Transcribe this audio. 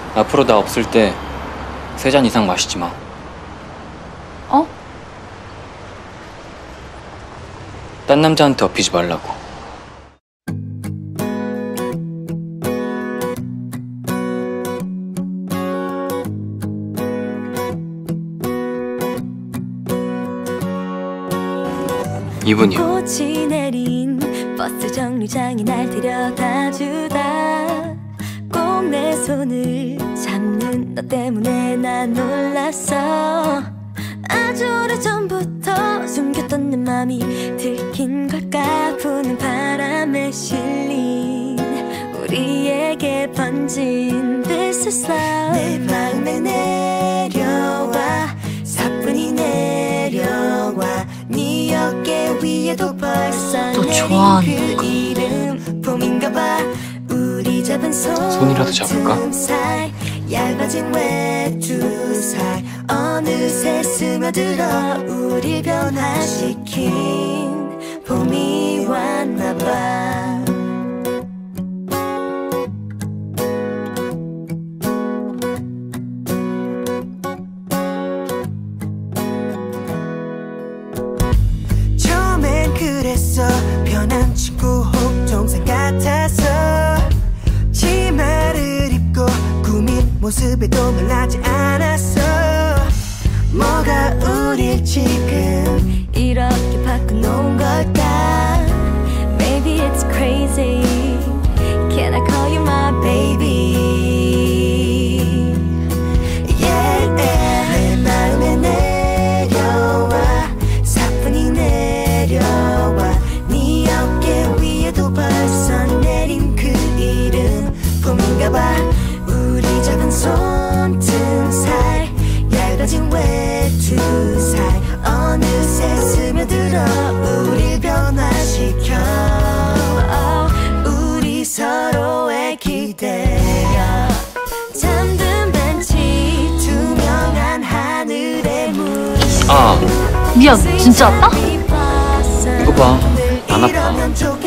앞으로 나 없을 때 3잔 이상 마시지 마. 어? 딴 남자한테 엎이지 말라고. 이분이요. 꽃이 내린 버스 정류장에 날 데려다주다 꼭 내 손을 잡는 너 때문에 난 놀랐어. 아주 오래전부터 숨겼던 내 맘이 들킨 걸까. 부는 바람에 실린 우리에게 번진 This is love. 내 마음에 내려와 사뿐히 내려와 네 어깨 위에도 벌써 너 내린 좋아하는 그 이름 봄인가봐. 우리 잡은 손이라도 잡을까? 사이 얇아진 외투 사이 어느새 스며들어 우리 변화시킨 봄이 왔나봐. 처음엔 그랬어. 변한 친구 혹 동생 같아서 치마를 입고 꾸민 모습에도 놀라지 않았어. 뭐가 우릴 지금 이렇게 바꿔놓은 걸까. Maybe it's crazy. Can I call you my baby? Yeah, 내 마음에 내려와 사뿐히 내려와 네 어깨 위에도 벌써 내린 그 이름 봄인가봐. 우리 작은 손등 사이 얇아진 외투 사이 어느새 스며들어 우릴 변화시켜. 우리 서로의 기대야 잠든 벤치 투명한 하늘의 물. 아, 미안, 진짜 아파? 이거 봐. 안 아파.